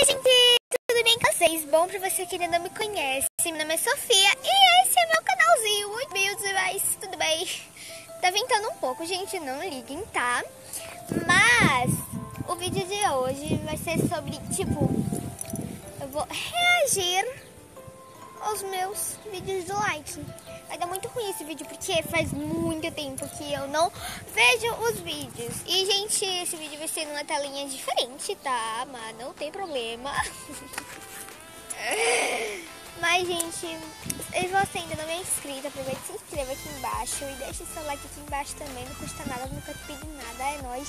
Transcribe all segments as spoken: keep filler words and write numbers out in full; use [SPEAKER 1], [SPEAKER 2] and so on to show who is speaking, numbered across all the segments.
[SPEAKER 1] gente, tudo bem com vocês? Bom, pra você que ainda não me conhece, meu nome é Sofia e esse é meu canalzinho. Oi, meus demais, tudo bem? Tá ventando um pouco, gente, não liguem, tá? Mas o vídeo de hoje vai ser sobre, tipo, eu vou reagir aos meus vídeos do like. Vai dar muito ruim esse vídeo porque faz muito tempo que eu não vejo os vídeos. E, gente, esse vídeo vai ser numa telinha diferente, tá? Mas não tem problema. Mas, gente, se você ainda não é inscrito, aproveita e se inscreva aqui embaixo. E deixe seu like aqui embaixo também. Não custa nada, nunca te pedi nada, é nóis.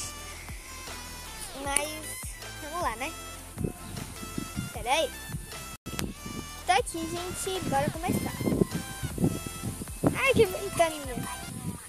[SPEAKER 1] Mas, vamos lá, né? Pera aí. Tô aqui, gente. Bora começar. Ai, que ventania.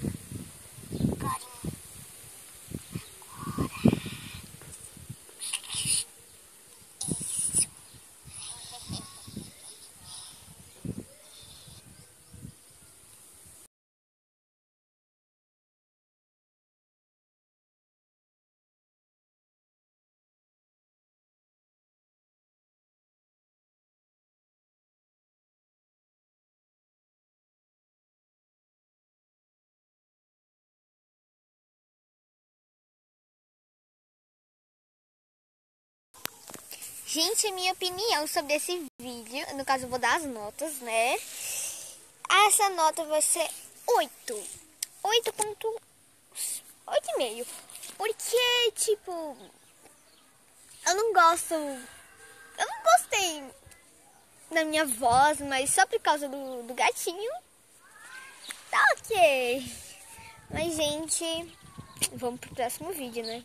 [SPEAKER 1] Gente, a minha opinião sobre esse vídeo, no caso eu vou dar as notas, né? Essa nota vai ser oito. oito ponto oito e meio. Porque, tipo, eu não gosto, eu não gostei da minha voz, mas só por causa do, do gatinho, tá ok. Mas, gente, vamos pro próximo vídeo, né?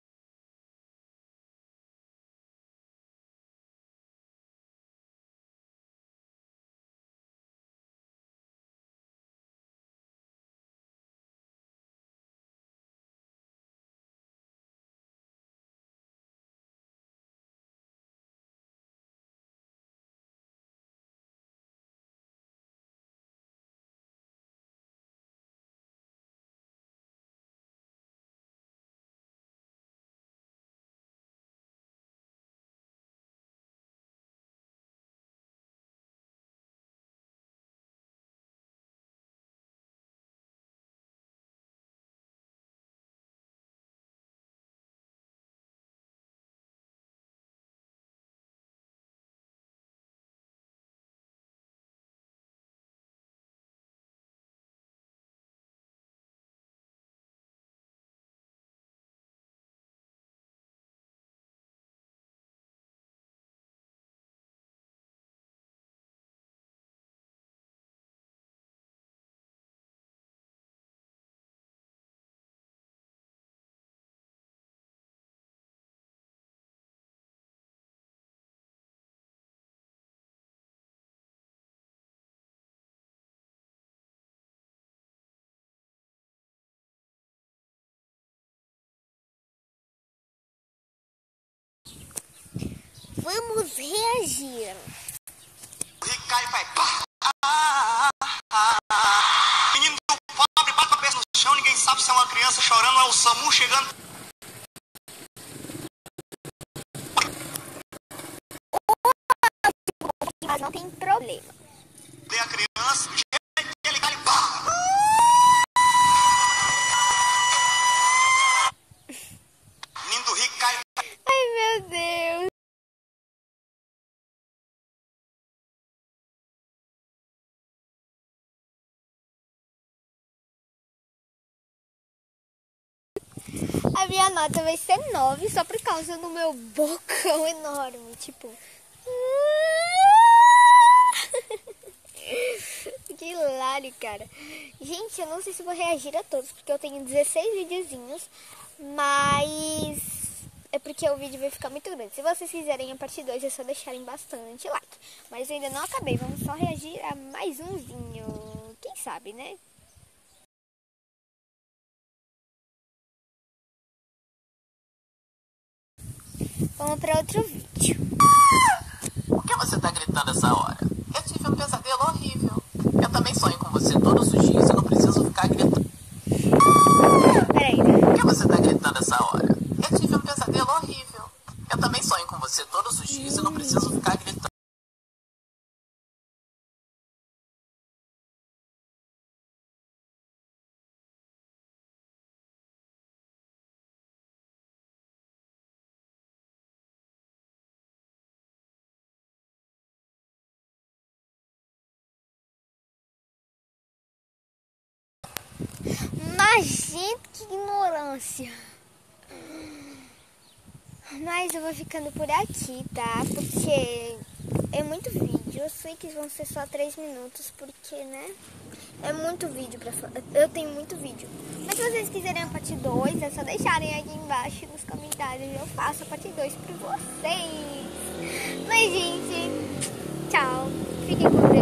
[SPEAKER 1] Vamos reagir.
[SPEAKER 2] Rico cai e vai pá. Ah, ah, ah, ah. Menino pobre bate a cabeça no chão, ninguém sabe se é uma criança chorando ou é o SAMU chegando.
[SPEAKER 1] Mas não tem problema.
[SPEAKER 2] Vê a criança, ele cai e pá. Menino do rico cai e vai.
[SPEAKER 1] Ai, meu Deus. A minha nota vai ser nove só por causa do meu bocão enorme, tipo. Que hilário, cara. Gente, eu não sei se vou reagir a todos, porque eu tenho dezesseis videozinhos, mas é porque o vídeo vai ficar muito grande. Se vocês quiserem a parte dois, é só deixarem bastante like. Mas eu ainda não acabei, vamos só reagir a mais umzinho. Quem sabe, né? Vamos para outro vídeo.
[SPEAKER 3] Por que você tá gritando essa hora? Eu tive um pesadelo horrível. Eu também sonho com você todos os dias e não preciso ficar gritando.
[SPEAKER 1] Peraí.
[SPEAKER 3] Por que você tá gritando essa hora? Eu tive um pesadelo horrível. Eu também sonho com com você todos os dias e não preciso ficar gritando.
[SPEAKER 1] Mas, gente, que ignorância. Mas eu vou ficando por aqui, tá? Porque é muito vídeo. Eu sei que vão ser só três minutos, porque, né? É muito vídeo pra falar. Eu tenho muito vídeo. Mas se vocês quiserem a parte dois, é só deixarem aqui embaixo nos comentários. Eu faço a parte dois pra vocês. Mas, gente, tchau. Fiquem com Deus.